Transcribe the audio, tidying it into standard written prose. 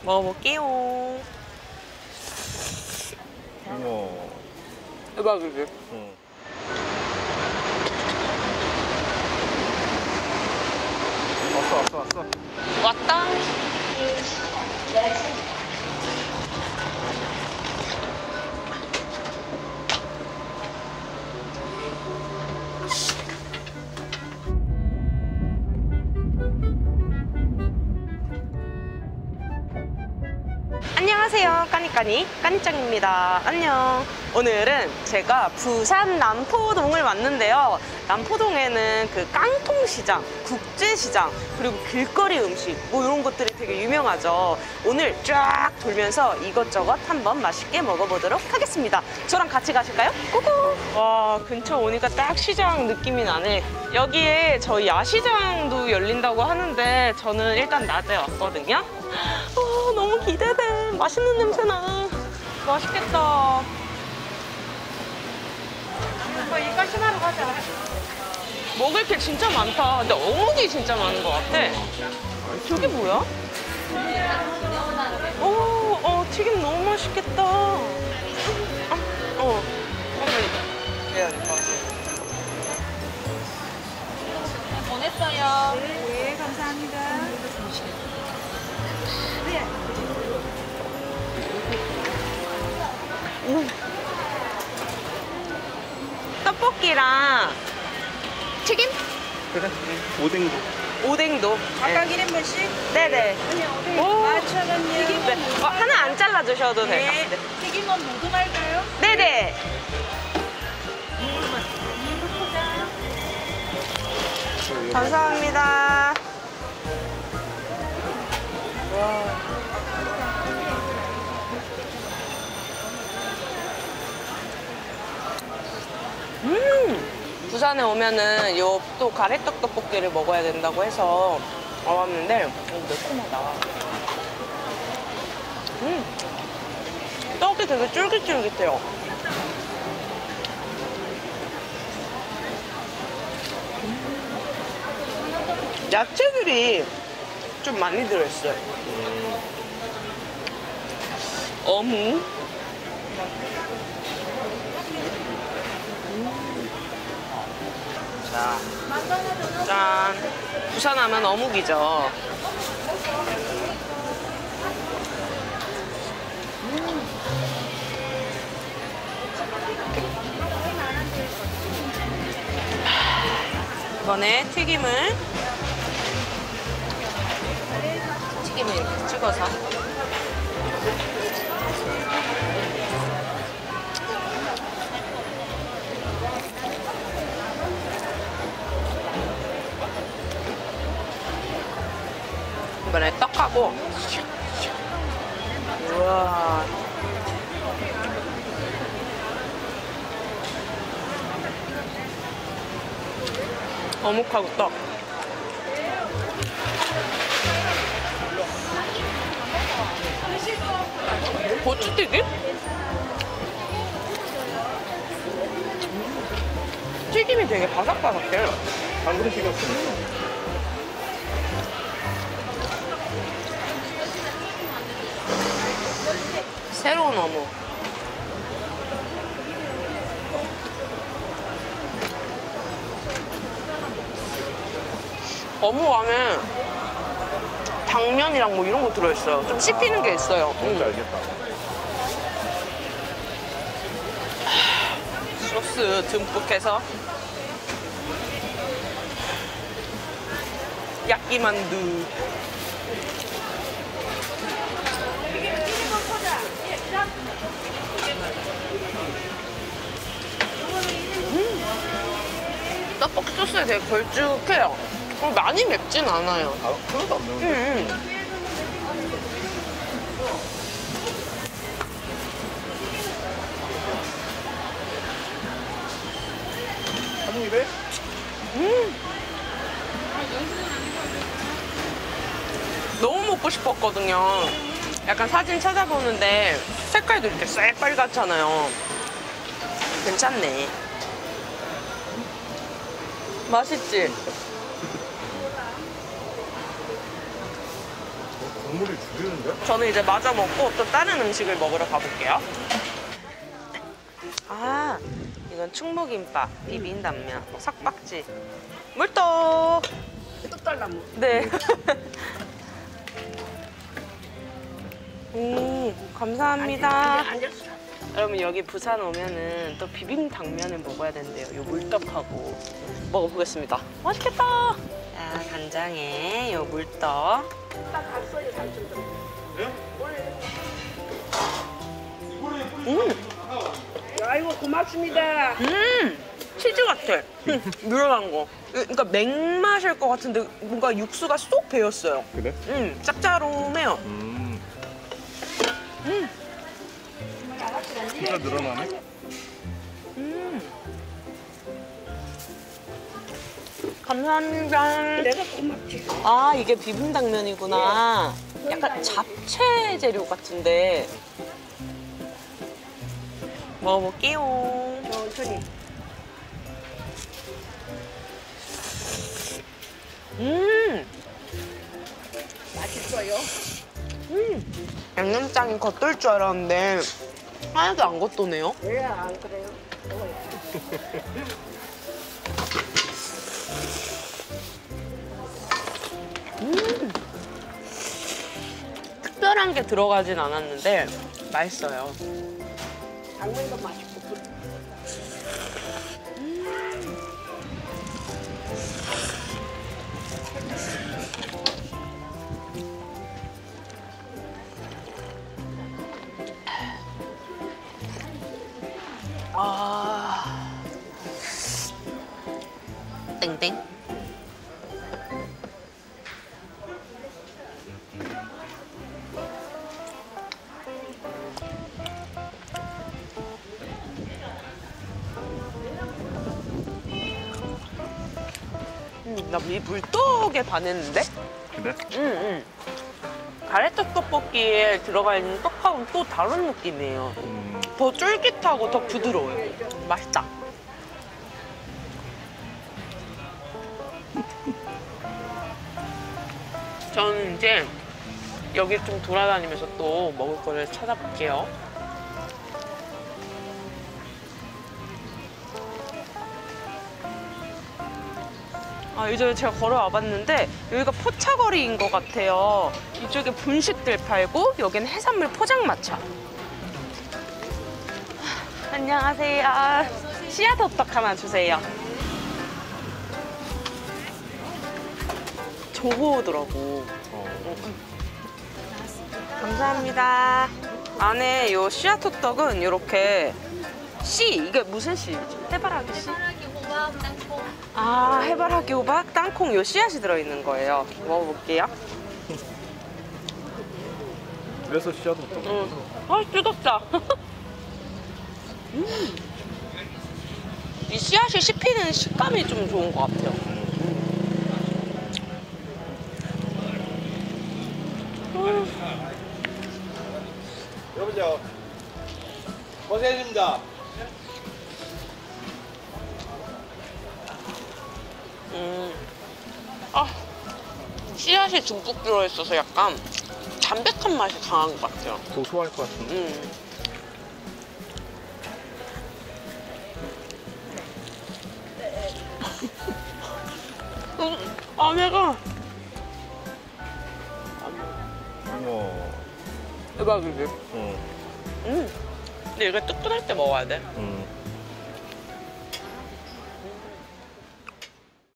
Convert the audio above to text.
먹어볼게요. 우와. 대박이지? 응. 왔어. 왔다. 안녕하세요. 까니짱입니다. 안녕. 오늘은 제가 부산 남포동을 왔는데요. 남포동에는 그 깡통시장, 국제시장, 그리고 길거리 음식 뭐 이런 것들이 되게 유명하죠. 오늘 쫙 돌면서 이것저것 한번 맛있게 먹어보도록 하겠습니다. 저랑 같이 가실까요? 고고! 와, 근처 오니까 딱 시장 느낌이 나네. 여기에 저희 야시장도 열린다고 하는데 저는 일단 낮에 왔거든요. 너무 기대돼. 맛있는 냄새나. 맛있겠다. 이까시마로 가자. 먹을 게 진짜 많다. 근데 어묵이 진짜 많은 것 같아. 저게 뭐야? 튀김 너무 맛있겠다. 해야겠다. 보냈어요. 네, 감사합니다. 떡볶이랑 튀김? 그래. 오뎅도. 오뎅도. 각각 1인분씩? 네네. 오. 11,000원이요. 네. 하나 안 잘라주셔도 돼요. 네. 튀김은 모두 말까요? 네네. 감사합니다. 와. 부산에 오면은 요 또 가래떡 떡볶이를 먹어야 된다고 해서 와봤는데 매콤하다. 떡이 되게 쫄깃쫄깃해요. 야채들이 좀 많이 들어있어요. 어묵. 자, 짠. 부산 하면 어묵이죠. 이번에 튀김을 이렇게 찍어서 이번에 떡하고. 우와. 어묵하고 떡. 고추튀김? 튀김이 되게 바삭바삭해. 방금 튀겼어. 새로운 어묵. 어묵 안에 당면이랑 뭐 이런 거 들어있어요. 좀 씹히는 게 있어요. 뭔지 알겠다. 소스 듬뿍 해서 야끼만두. 떡볶이 소스에 되게 걸쭉해요. 많이 맵진 않아요. 아, 하나도 안 매운데? 한 입에? 너무 먹고 싶었거든요. 약간 사진 찾아보는데 색깔도 이렇게 새빨갛잖아요. 괜찮네. 맛있지? 국물이 죽이는데? 저는 이제 마저 먹고 또 다른 음식을 먹으러 가볼게요. 아, 이건 충무김밥, 비빔당면, 삭박지, 물떡. 떡달나무. 네. 감사합니다. 여러분 여기 부산 오면은 또 비빔당면을 먹어야 된대요. 요 물떡하고 먹어보겠습니다. 맛있겠다. 자, 간장에 요 물떡. 아이고 고맙습니다. 치즈 같아. 늘어난 거. 그러니까 맹맛일 것 같은데 뭔가 육수가 쏙 배었어요. 그래? 짭짤해요. 진짜 늘어나네? 감사합니다. 내가 고맙지. 아, 이게 비빔당면이구나. 약간 잡채 재료 같은데. 먹어볼게요. 천천히. 맛있어요. 양념장이 겉돌 줄 알았는데 하나도 안 겉도네요. 왜 안 그래요? 특별한 게 들어가진 않았는데 맛있어요. 당면도 맛있고. 아, 땡땡. 나 이 물떡에 반했는데? 그래? 가래떡 떡볶이에 들어가 있는 떡하고는 또 다른 느낌이에요. 더 쫄깃하고 더 부드러워요. 맛있다. 저는 이제 여기 좀 돌아다니면서 또 먹을 거를 찾아볼게요. 아, 이제 제가 걸어와 봤는데 여기가 포차거리인 것 같아요. 이쪽에 분식들 팔고 여기는 해산물 포장마차. 안녕하세요. 씨앗 호떡 하나 주세요. 저거 오더라고. 감사합니다. 안에 요 씨앗 호떡은 이렇게 이게 무슨 씨지? 해바라기 씨? 해바라기, 호박, 땅콩. 아, 해바라기, 호박, 땅콩 요 씨앗이 들어있는 거예요. 먹어볼게요. 그래서 씨앗도 또. 아, 뜨겁다. 이 씨앗이 씹히는 식감이 좀 좋은 것 같아요. 여보세요. 고생했습니다. 아, 씨앗이 듬뿍 들어있어서 약간 담백한 맛이 강한 것 같아요. 고소할 것 같은데. 안에가 우와. 대박이지. 어. 근데 이거 뜨끈할 때 먹어야 돼.